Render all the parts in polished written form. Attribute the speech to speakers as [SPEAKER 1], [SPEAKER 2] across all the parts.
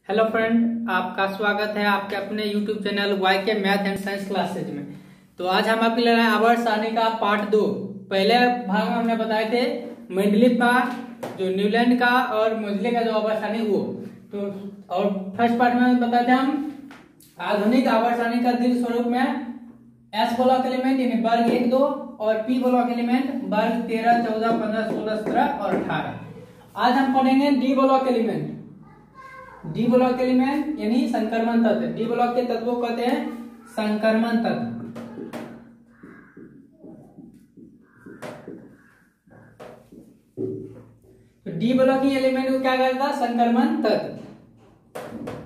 [SPEAKER 1] Hello friend, आपका स्वागत है आपके अपने YouTube channel Y K math and science classes में। तो आज हम आपके लिए आवर्त सारणी का पार्ट 2। पहले भाग में हमने बताए थे मेंडलीव का, जो न्यूलैंड का और मोजले का जो आवर्त सारणी वो। तो और फर्स्ट पार्ट में बताए थे हम आधुनिक आवर्त सारणी का दीर्घ स्वरूप में एस ब्लॉक एलिमेंट यानी वर्ग 1, 2 और पी ब्लॉक एलिमेंट वर्ग 13, 14, 15, 16, 17 और 18। आज हम पढ़ेंगे D block element. D block element यानी संक्रमण तत्व। डी ब्लॉक के तत्वों को कहते हैं संक्रमण तत्व। तो डी ब्लॉक की एलिमेंट को क्या कहता है? संक्रमण तत्व।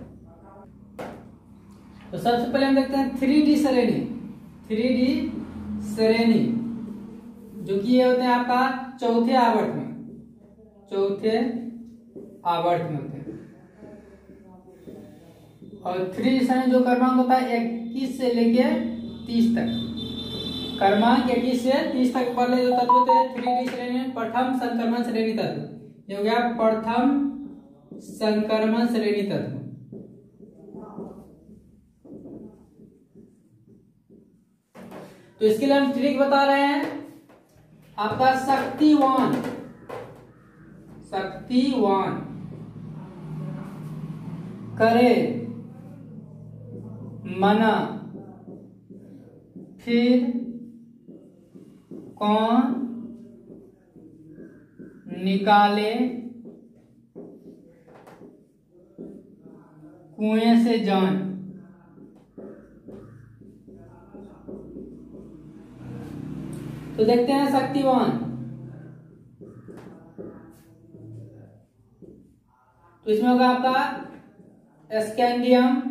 [SPEAKER 1] तो सबसे पहले हम देखते हैं 3D श्रेणी। 3D श्रेणी जो कि ये होते हैं आपका चौथे आवर्त में। चौथे आवर्त में होते हैं। और 3D श्रेणी जो क्रमांक होता है 21 से लेके 30 तक। क्रमांक 21 से 30 तक वाले जो तत्व होते हैं 3D श्रेणी में प्रथम संक्रमण श्रेणी तत्व। ये हो गया प्रथम संक्रमण श्रेणी तत्व। तो इसके लिए हम ट्रिक बता रहे हैं। आपका शक्तिवान करे मना फिर कौन निकाले कुएं से जान। तो देखते हैं शक्तिवान। तो इसमें होगा आपका स्कैंडियम,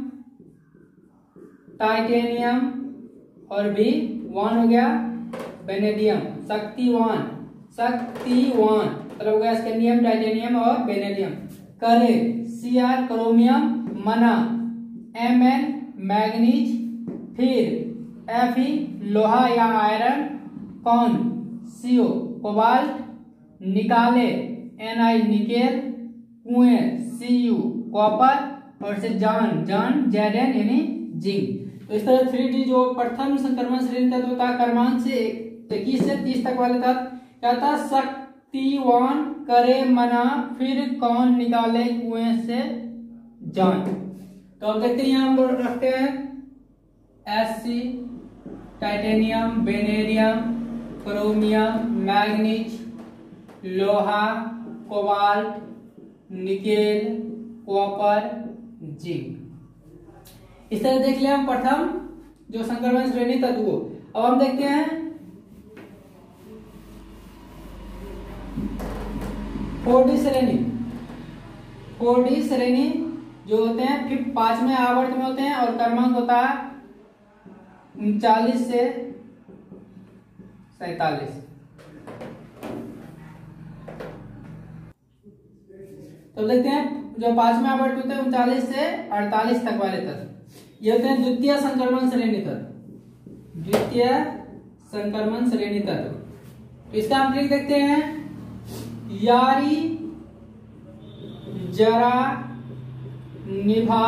[SPEAKER 1] टाइटेनियम और भी 1 हो गया वेनेडियम। शक्तिवान मतलब हो गया स्कैंडियम, टाइटेनियम और वेनेडियम। करे Cr क्रोमियम, मना Mn मैग्नीज, फिर Fe लोहा या आयरन, कौन Co कोबाल्ट, निकाले Ni निकेल, कुएं Cu कॉपर और से जान Zn यानी जिंक। तो इस तरह 3D जो प्रथम संक्रमण श्रेणी तत्व होता है क्रमांक से 21 से 30 तक वाले तत्व क्या था? शक्तिवान करे मना फिर कौन निकाले कुएं से जान। तो अब देखते हैं यहाँ हम रखते हैं Sc titanium, vanadium, chromium, manganese, लोहा, कोबाल्ट, निकेल, कॉपर, जिंक। इस तरह देख लिया हम प्रथम जो संक्रमण श्रेणी तत्व। अब हम देखते हैं 4D श्रेणी। 4D श्रेणी जो होते हैं फिर 5वें आवर्त में होते हैं और क्रमांक होता है 39 से 47। तो देखते हैं जो 5वें आवर्त होते हैं 39 से 48 तक वाले तत्व ये होते हैं द्वितीय संक्रमण श्रेणी तत्व। द्वितीय संक्रमण श्रेणी तत्व। तो इसका हम ट्रिक देखते हैं। यारी जरा निभा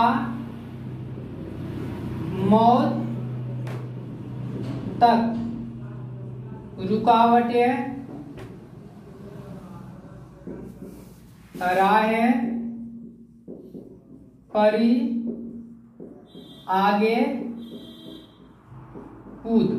[SPEAKER 1] मौत तक रुकावटें राहें परी आगे कूद।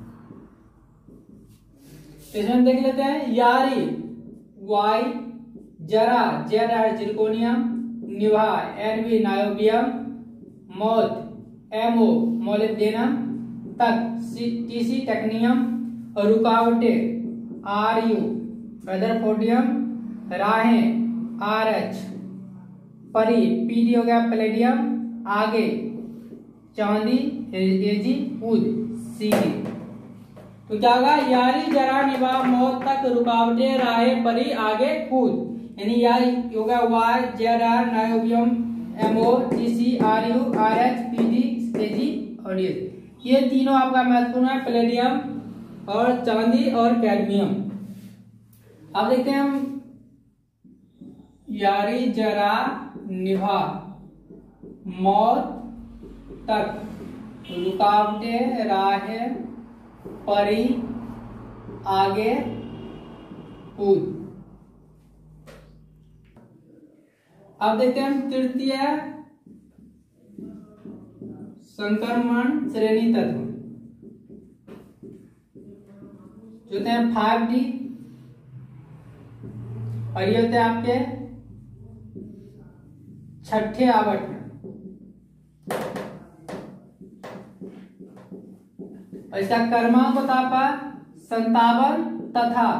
[SPEAKER 1] इसमें देख लेते हैं यारी वाई, जरा जेड जिरकोनियम, निभा एनबी नायोबियम, मौत एमओ मोलिब्डेनम, तक टीसी टेक्नियम और रुकावटें आरयू रदरफोर्डियम, राहें आरएच परी पीडी हो गया पैलेडियम, आगे चांदी एजी कूद सीडी। तो क्या होगा? यारी जरा निभा मौत तक रुकावटें राहें परी आगे कूद। यानी यारी होगा Y Z R niobium M O T C R U R H P D A G और ये तीनों आपका महत्वपूर्ण है, पैलेडियम और चांदी और कैडमियम। अब देखते हैं हम यारी जरा निभा मौत तक, रुकावटें राहें परी आगे कूद। अब देखते हैं हम तृतीय संक्रमण श्रेणी तत्व, जो होते हैं 5D, और ये होते हैं आपके छठे आवर्त में। और इसका क्रमांक होता है आपका 57 तथा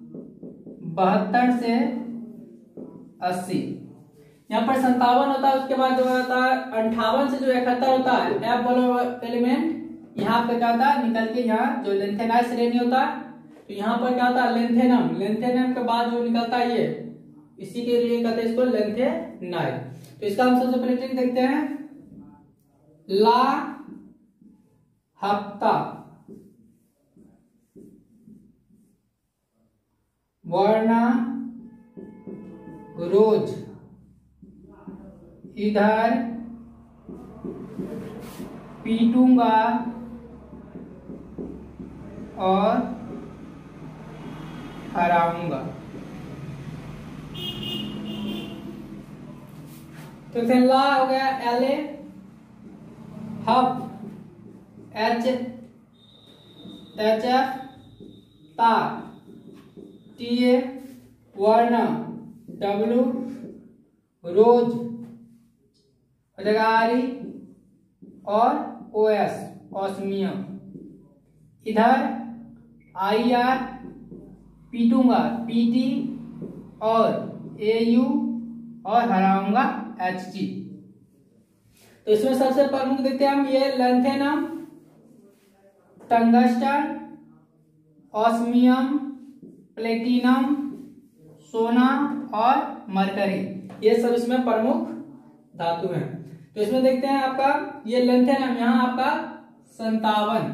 [SPEAKER 1] 72 से 80। यहाँ पर 57 होता है, उसके बाद जो होता है 58 से जो 71 होता है एफ वाला एलिमेंट यहाँ पे क्या होता है निकल के, यहाँ जो लेंथेनाइज श्रेणी होता है तो यहाँ पर क्या होता है लेंथेनम, लेंथेनम के बाद जो निकलता है ये, इसी के लिए कहते हैं इसको लेंथेनाइड। तो इसका हम सबसे पहले ट्रिक देखते हैं। ला हफ्ता, वरना रोज, इधर पीटूंगा और हराऊंगा। तो ला हो गया LA, हफ HF, ता TA, वर्ण W, रोज रगारी और OS ऑस्मियम, इधर IR पीटूंगा PT और AU और हराऊंगा HG। तो इसमें सबसे प्रमुख देखते हैं हम ये लेंथेनम, टंगस्टन, ऑस्मियम, प्लेटिनम, सोना और मरकरी, ये सब इसमें प्रमुख धातु हैं। तो इसमें देखते हैं आपका ये लेंथेनम, यहाँ आपका 57,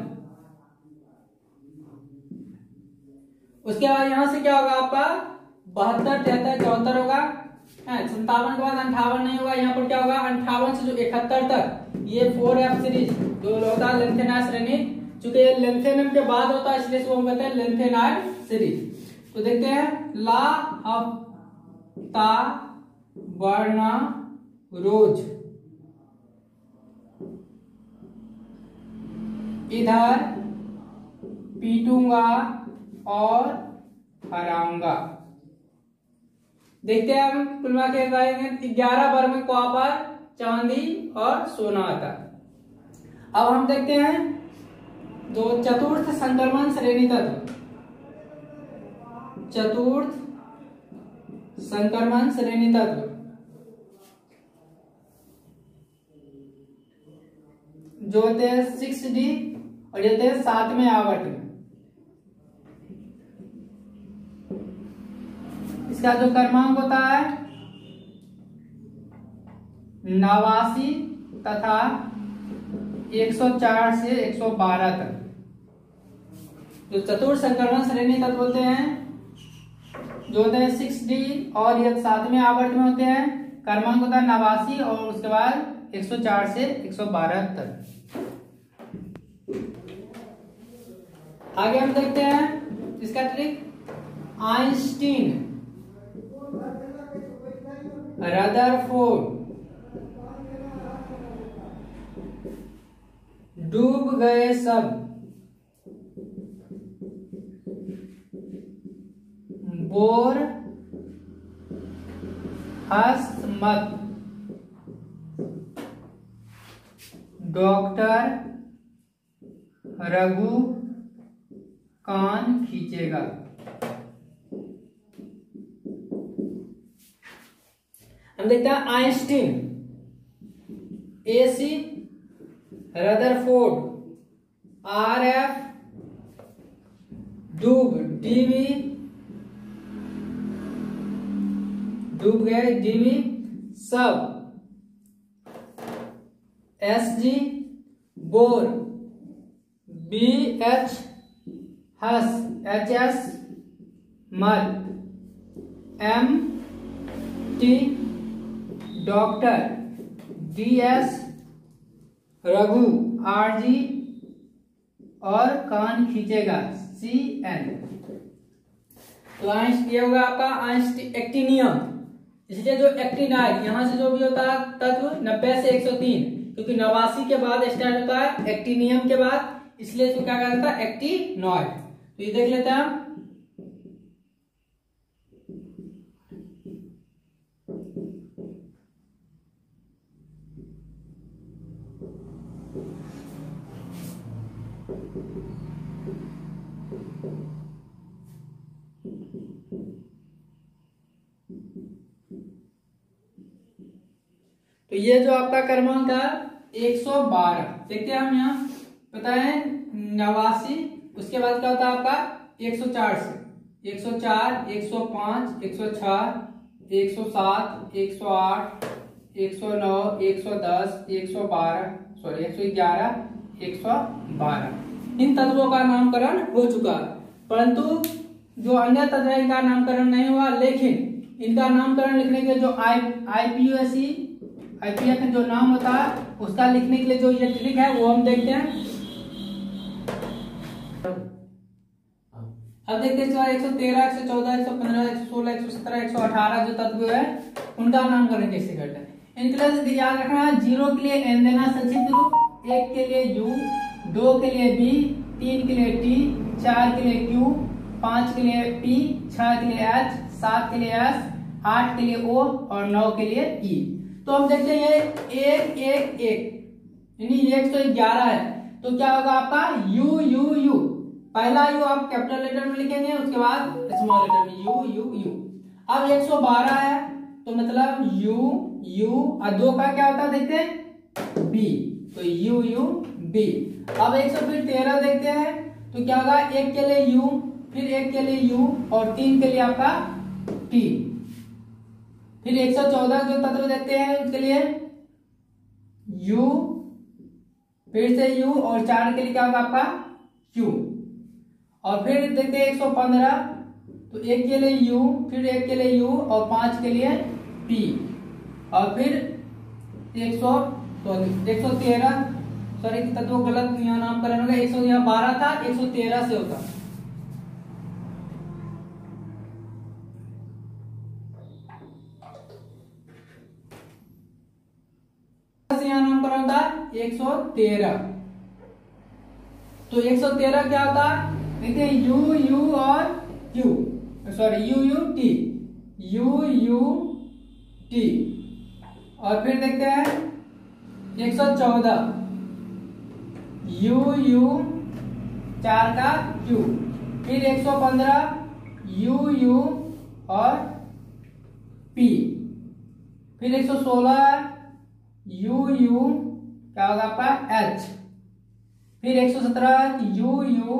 [SPEAKER 1] उसके बाद यहां से क्या होगा आपका 72, 73, 74 होगा। 57 के बाद 58 नहीं होगा, यहाँ पर क्या होगा 58 से जो 71 तक ये 4F सीरीज जो होता है लेंथेनाइड श्रेणी, चूंकि ये लेंथेनम के बाद होता है इसलिए इसको हम कहते हैं लेंथेनाइड सीरीज। तो देखते हैं ला हफ्ता, वरना रोज, इधर पीटूंगा और हराऊंगा। देखते हैं हम कुल मिला के 11 वर्ग में कॉपर, चांदी और सोना आता है। अब हम देखते हैं जो चतुर्थ संक्रमण श्रेणी तत्व, चतुर्थ संक्रमण श्रेणी तत्व, जो होते हैं 6D और ये होते हैं 7वें आवर्त में। इसका जो क्रमांक होता है 89 तथा 104 से 112 तक। जो चतुर्थ संक्रमण श्रेणी तत्व होते हैं जो होते हैं 6D और ये 7वें आवर्त में होते हैं, क्रमांक होता है 89 और उसके बाद 104 से 112 तक। आगे हम देखते हैं इसका ट्रिक। आइंस्टीन, रदरफोर्ड, डूब गए सब, बोर हंस मत, डॉक्टर रघु कान खींचेगा। हम देखते हैं आइंस्टीन AC, रदरफोर्ड RF, डूब DV, डूब गए DV, सब SG, बोर BH, हस HS, मत MT, doctor DS, Raghu RG और कान खींचेगा CN। तो ये होगा आपका एक्टिनियम। इसलिए जो एक्टिनाइड यहाँ से जो भी होता है तत्व 90 से 103, क्योंकि 89 के बाद स्टार्ट होता है एक्टिनियम के बाद, इसलिए इसको क्या कहा जाता है एक्टिनॉइड। तो ये देख लेते हैं हम। तो ये जो आपका क्रमांक है 112, देखते हैं हम यहाँ पता है 89, उसके बाद क्या होता है आपका 104 से 104, 105, 106, 107, 108, 109, 110, 112, सॉरी 111, 112। इन तत्वों का नामकरण हो चुका, परंतु जो अन्य तत्व है इनका नामकरण नहीं हुआ, लेकिन इनका नामकरण लिखने के जो IPF जो नाम होता है उसका लिखने के लिए जो ये ट्रिक है वो हम देखते हैं। अब देखते हैं 113, 114, 115, 116, 117, 118 जो तत्व है उनका नामकरण कैसे करते हैं। इनके लिए याद रखना, 0 के लिए N देना संक्षिप्त रूप, 1 के लिए U, 2 के लिए B, 3 के लिए T, 4 के लिए Q, 5 के लिए P, 6 के लिए H, 7 के लिए S, 8 के लिए O और 9 के लिए E। तो हम देखते हैं ये 1 1 1 यानी 111 है, तो क्या होगा आपका U U U। पहला U आप कैपिटल लेटर में लिखेंगे, उसके बाद स्मॉल लेटर में U U U। अब 112 है तो मतलब U U और 2 का क्या होता है देखते हैं B, तो U U B। अब 113 देखते हैं तो क्या होगा, 1 के लिए U, फिर 1 के लिए U और 3 के लिए आपका T। फिर 114 जो तत्व देखते हैं उसके लिए U, फिर से U और 4 के लिए क्या होगा आपका Q। और फिर देखते हैं 115, तो 1 के लिए U, फिर 1 के लिए U और 5 के लिए P। और फिर 113, सॉरी तत्व गलत यहाँ नामकरण होगा, 112 था 113 से होता। यहाँ नामकरण होता 113, तो 113 क्या होता देखिए U U और Q, sorry U U T, U U T। और फिर देखते हैं 114 U U 4 का Q, फिर 115 U U और P, फिर 116 U U क्या होगा आपका H, फिर 117 U U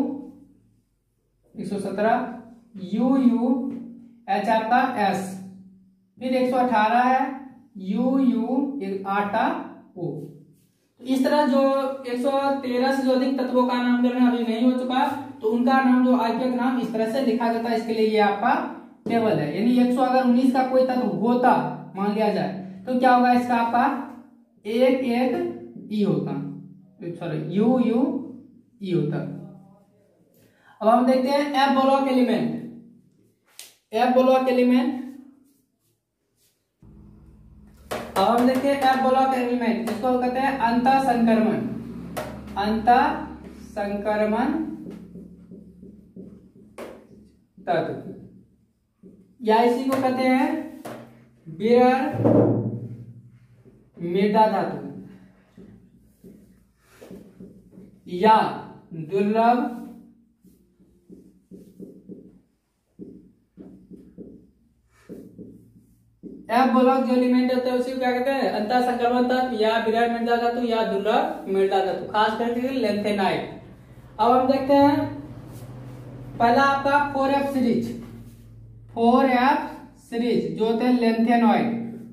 [SPEAKER 1] 117 U U H आपका S, फिर 118 है U U 8 का O। तो इस तरह जो 113 से जो अधिक तत्वों का नामकरण अभी नहीं हो चुका, तो उनका नाम जो आईपीएफ का नाम इस तरह से लिखा जाता है। इसके लिए ये आपका टेबल है, यानी 119 का कोई तत्व होता मान लिया जाए तो क्या होगा इसका आपका 1 1 E होता, सॉरी U U E होता। अब हम देखते हैं F block element. F block element, अब हम देखते हैं F ब्लॉक एलिमेंट, इसको कहते हैं अंतः संक्रमण। अंतः संक्रमण तत्व, या इसी को कहते हैं विरल मृदा धातु या दुर्लभ F ब्लॉक जो एलिमेंट होते हैं उसी को क्या कहते हैं अंतः संक्रमण तत्व या विरल मृदा धातु या दुर्लभ मृदा धातु, खास करके लेंथेनाइट। अब हम देखते हैं पहला आपका 4F सीरीज, 4F सीरीज जो होते हैं लेंथेनॉइड।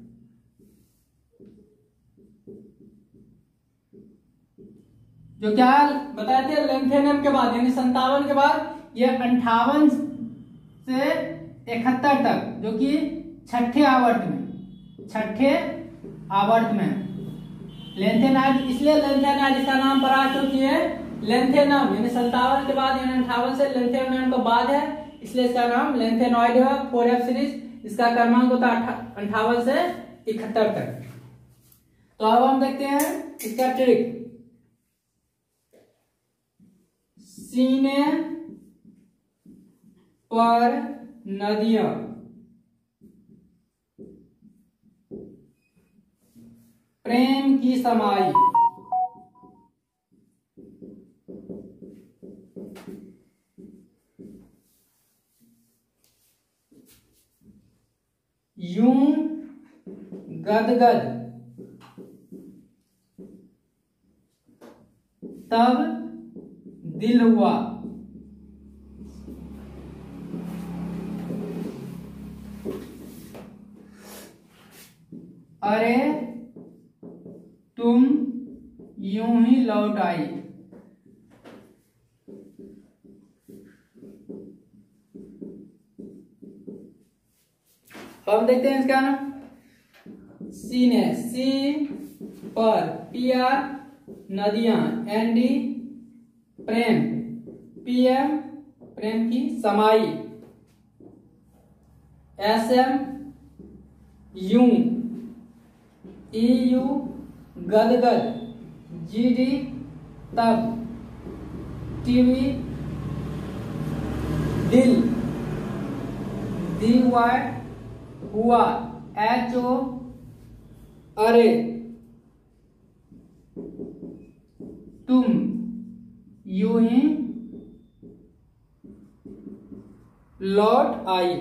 [SPEAKER 1] जो क्या बताए थे लेंथेनियम के बाद यानी 57 के बाद ये 58 से 71 तक, जो कि छठे आवर्त में लेंथेनाइड, इसलिए लेंथेनाइड इसका नाम पड़ा क्योंकि ये लेंथेनम यानी 57 के बाद यानी 58 से लेंथेनम के बाद है, इसलिए इसका नाम लेंथेनॉइड है। 4F सीरीज इसका क्रमांक होता है 58 से 71 तक। तो अब हम देखते हैं इसका ट्रिक। सीने पर नदियां प्रेम की समाई, यूं गदगद तब दिल हुआ, अरे तुम यूं ही लौट आई। अब देखते हैं इसका ना, सीने, सी पर, PR नदियां, ND प्रेम, PM प्रेम की समाई, SM यूं, EU गदगद, GD तब, TV दिल, DY हुआ, HO अरे तुम यूं ही लौट आई।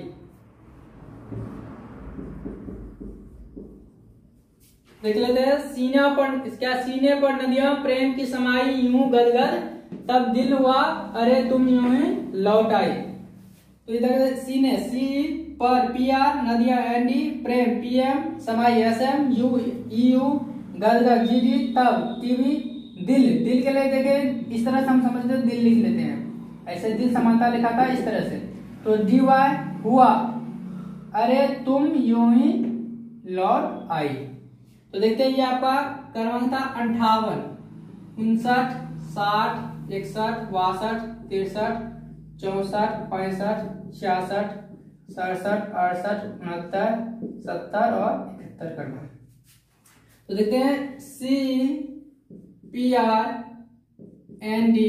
[SPEAKER 1] देख लेते हैं सीने पर, इसका सीने पर नदियां प्रेम की समाई, यूं गदगद तब दिल हुआ, अरे तुम यूं ही लौट आई। तो इधर सीने, सी पर, PR नदियां, ND प्रेम, PM समाई, SM EU गदगद, GD तब, TV दिल। दिल के लिए देखें इस तरह से हम समझते हैं, दिल लिख लेते हैं, ऐसे दिल समानता लिखा था इस तरह से। तो DY हुआ, अरे तुम यूं ही लौट आई। तो देखते हैं ये आपका क्रमांक था 58, 59, 60, 61, 62, 63, 64, 65, 66, 67, 68, 69, 70 और 71 करना। तो देखते हैं C PR ND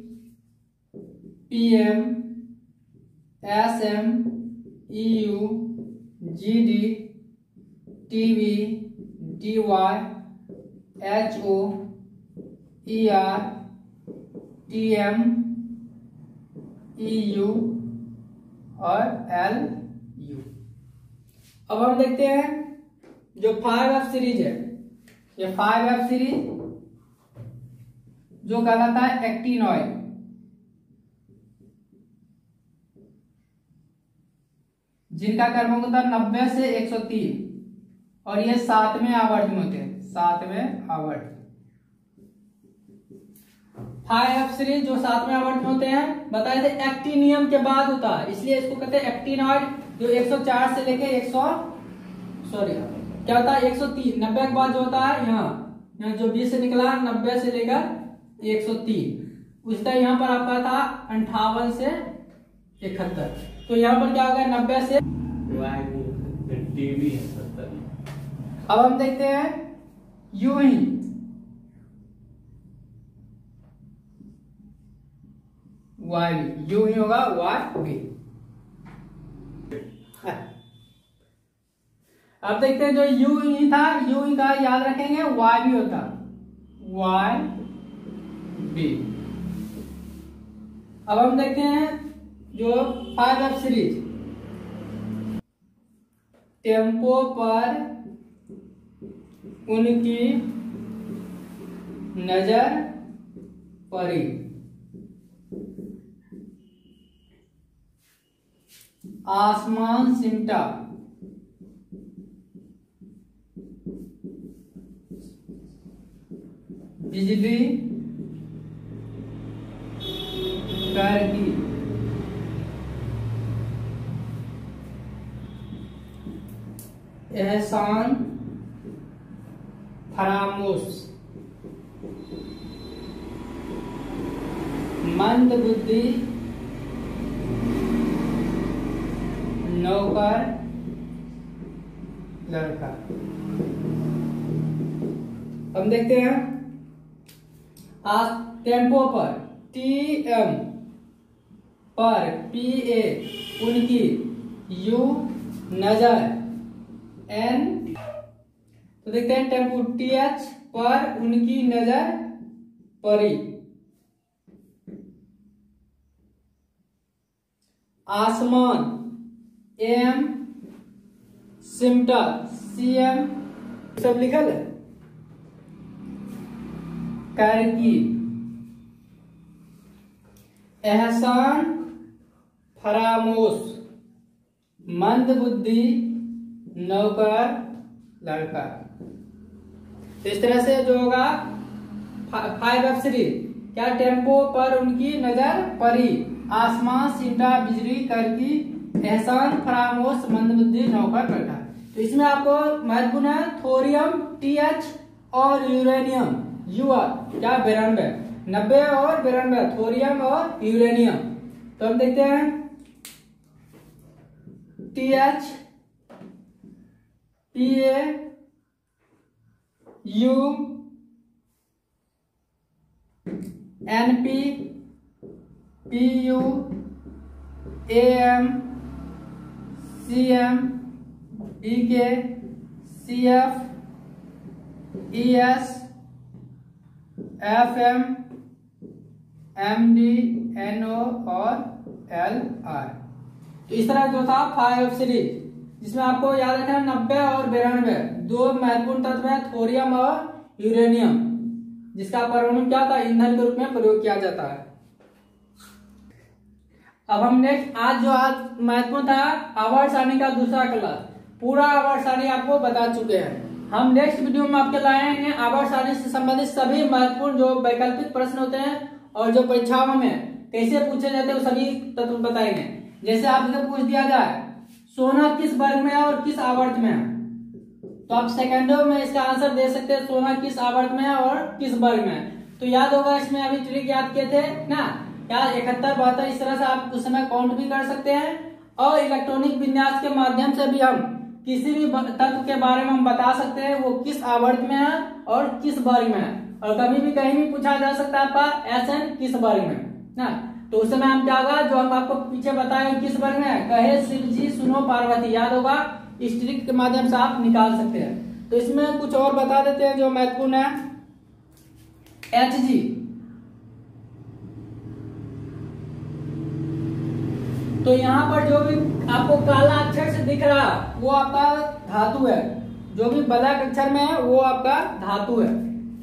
[SPEAKER 1] PM SM EU GD TV DY HO ER TM EU और LU। अब हम देखते हैं जो 5F सीरीज है, ये 5F सीरीज जो कहलाता है एक्टिनॉइड, जिनका क्रमांक होता है 90 से 103 और ये 7वें आवर्त में होते हैं, 7वें आवर्त। 5F सीरीज जो 7वें आवर्त में होते हैं, बताए थे एक्टिनियम के बाद होता है, इसलिए इसको कहते हैं एक्टिनॉइड। जो 104 से लेके 100 क्या होता है 103, 90 के बाद जो होता है यहाँ जो 20 से निकला 90 से लेकर 103, उसका यहाँ पर आपका था 58 से 71। तो यहाँ पर क्या होगा 90 से टीवी है 70। अब हम देखते हैं यूं ही वाई, यूं ही होगा वाई भी। अब देखते हैं जो यू ही था, यू ही का याद रखेंगे, वाई भी होता, वाई बी। अब हम देखते हैं जो 5F सीरीज, टेम्पो पर उनकी नजर पड़ी, आसमान सिमटा, बिजली कड़की, एहसान फरामोश। मंद बुद्धि नौकर लड़का। हम देखते हैं आज टेम्पो पर TM पर PA उनकी U नजर N। तो देखते हैं टेम्पो TH पर उनकी नजर परी। आसमान AM सिमटा CM सब लिखल है। करकी एहसान फरामोश मंद बुद्धि नौकर लड़का। तो इस तरह से जो होगा 5 सीरीज क्या टेम्पो पर उनकी नजर परी, आसमान सिमटा बिजली करकी एहसान फरामोश मंद बुद्धि नौकर लड़का। तो इसमें आपको महत्वपूर्ण है थोरियम TH और यूरेनियम UR क्या 92 90 और 92 थोरियम और यूरेनियम। तो हम देखते हैं TH PA U NP PU AM CM EK CF ES FM MD NO और LR। तो इस तरह जो था 5 सीरीज जिसमें आपको याद रखना 90 और 92 दो महत्वपूर्ण तत्व है थोरियम और यूरेनियम, जिसका परमाणु क्या था ईंधन के रूप में प्रयोग किया जाता है। अब हम नेक्स्ट आज महत्वपूर्ण था आवर्त सारणी का दूसरा क्लास, पूरा आवर्त सारणी आपको बता चुके हैं। हम नेक्स्ट वीडियो में आपके लाएंगे आवर्त सारणी से संबंधित सभी महत्वपूर्ण जो वैकल्पिक प्रश्न होते हैं और जो परीक्षाओं में कैसे पूछे जाते हैं वो सभी तत्व बताएंगे। जैसे आपसे पूछ दिया जाए सोना किस वर्ग में है और किस आवर्त में है, तो आप सेकंडों में इसका आंसर दे सकते हैं सोना किस आवर्त में है और किस वर्ग में है। तो याद होगा इसमें अभी ट्रिक याद किए थे ना, यार 71 72 इस तरह से आप उस समय काउंट भी कर सकते हैं। और इलेक्ट्रॉनिक विन्यास के माध्यम से भी हम किसी भी तत्व के बारे में हम बता सकते हैं वो किस आवर्त में है और किस वर्ग में है। और कभी भी कहीं भी पूछा जा सकता है आपका SN किस वर्ग में ना, तो उस समय हम क्या होगा जो हम आपको पीछे बताए किस वर्ग में है, कहे शिव जी सुनो पार्वती, याद होगा इस ट्रिक के माध्यम से आप निकाल सकते हैं। तो इसमें कुछ और बता देते हैं जो महत्वपूर्ण है। Hg तो यहाँ पर जो भी आपको काला अक्षर से दिख रहा वो आपका धातु है, जो भी ब्लैक अक्षर में है वो आपका धातु है।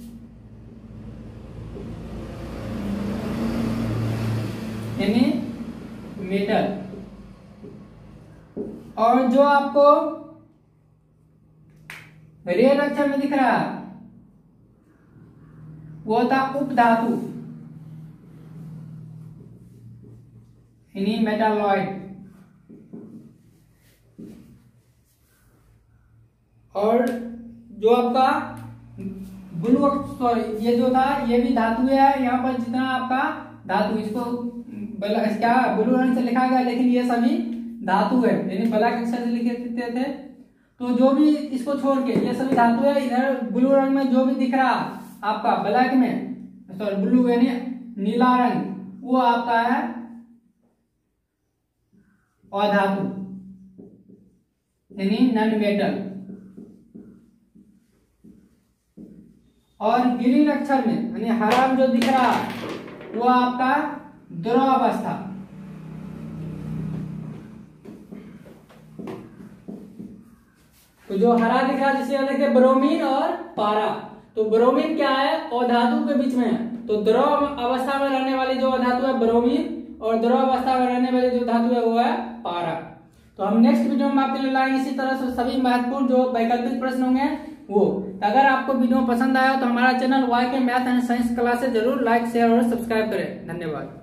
[SPEAKER 1] यानी मेटल। और जो आपको रेड अक्षर में दिख रहा वो था उपधातु यानी मेटालॉइड। और जो आपका ब्लू सॉरी ये जो था ये भी धातु है, यहाँ पर जितना आपका धातु इसको क्या ब्लू रंग से लिखा गया लेकिन ये सभी धातु है यानी ब्लैक अक्षर से लिखे थे। तो जो भी इसको छोड़ के ये सभी धातु है। इधर ब्लू रंग में जो भी दिख रहा आपका ब्लैक में सॉरी ब्लू यानी नीला रंग वो आपका है अधातु यानी नॉन मेटल। और ग्रीन अक्षर में यानी हरा जो दिख रहा वो आपका द्रव अवस्था। तो जो हरा दिख रहा जिसे देखते हैं ब्रोमीन और पारा। तो ब्रोमीन क्या है अधातु के बीच में है, तो द्रव अवस्था में रहने वाली जो अधातु है ब्रोमीन और द्रव अवस्था में रहने वाली जो धातु है वो है पारा। तो हम नेक्स्ट वीडियो में आपके लिए लाएंगे इसी तरह से सभी महत्वपूर्ण जो वैकल्पिक प्रश्न होंगे वो। अगर आपको वीडियो पसंद आया तो हमारा channel YK math and science classes जरूर लाइक शेयर और सब्सक्राइब करें। धन्यवाद।